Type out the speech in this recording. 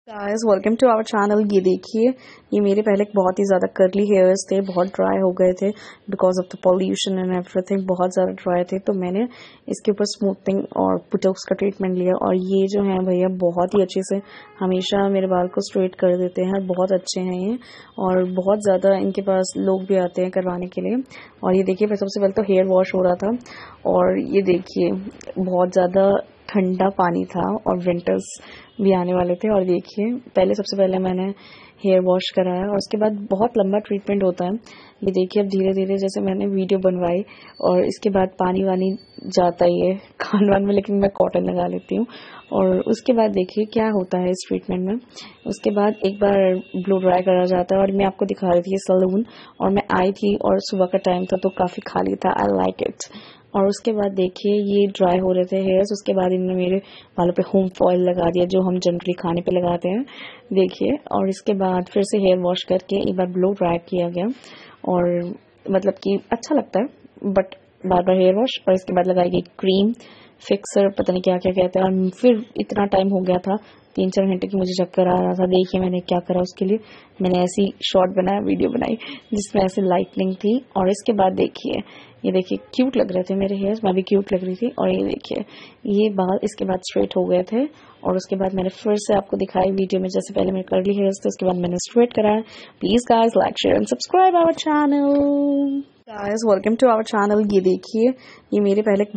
Guys welcome to our channel. ये देखिए, ये मेरे पहले बहुत ही ज़्यादा कर्ली हेयर्स थे, बहुत ड्राई हो गए थे because of the pollution and everything. बहुत ज़्यादा ड्राई थे, तो मैंने इसके ऊपर स्मूथनिंग और बुटॉक्स का ट्रीटमेंट लिया। और ये जो है भैया बहुत ही अच्छे से हमेशा मेरे बाल को स्ट्रेट कर देते हैं, बहुत अच्छे हैं ये। और बहुत ज़्यादा इनके पास लोग भी आते हैं करवाने के लिए। और ये देखिए, सबसे पहले तो हेयर वॉश हो रहा था, और ये देखिए बहुत ज़्यादा ठंडा पानी था और विंटर्स भी आने वाले थे। और देखिए, सबसे पहले मैंने हेयर वॉश कराया और उसके बाद बहुत लंबा ट्रीटमेंट होता है। ये देखिए, अब धीरे धीरे जैसे मैंने वीडियो बनवाई और इसके बाद पानी वानी जाता ही है कान वान में, लेकिन मैं कॉटन लगा लेती हूँ। और उसके बाद देखिए क्या होता है इस ट्रीटमेंट में। उसके बाद एक बार ब्लो ड्राई करा जाता है, और मैं आपको दिखा रही थी ये सैलून, और मैं आई थी और सुबह का टाइम था तो काफ़ी खाली था। I like it. और उसके बाद देखिए, ये ड्राई हो रहे थे हेयर्स। उसके बाद इन्होंने मेरे बालों पे होम फॉयल लगा दिया, जो हम जनरली खाने पे लगाते हैं, देखिए। और इसके बाद फिर से हेयर वॉश करके एक बार ब्लो ड्राई किया गया, और मतलब कि अच्छा लगता है, बट बार बार हेयर वॉश। और इसके बाद लगाई गई क्रीम फिक्सर, पता नहीं क्या क्या कहते हैं। और फिर इतना टाइम हो गया था, 3-4 घंटे की मुझे चक्कर आ रहा था। देखिए मैंने क्या करा उसके लिए, मैंने ऐसी शॉर्ट बनाया, वीडियो बनाई जिसमें ऐसे लाइटनिंग थी। और इसके बाद देखिए, ये देखिए क्यूट लग रहे थे मेरे हेयर्स, मैं भी क्यूट लग रही थी। और ये देखिए, ये बाल इसके बाद स्ट्रेट हो गए थे। और उसके बाद मैंने फिर से आपको दिखाई वीडियो में, जैसे पहले मेरे कर्ली हेयर्स थे, उसके बाद मैंने स्ट्रेट कराया। Please guys like share and subscribe our channel. Guys welcome to our channel. ये देखिए, ये मेरे पहले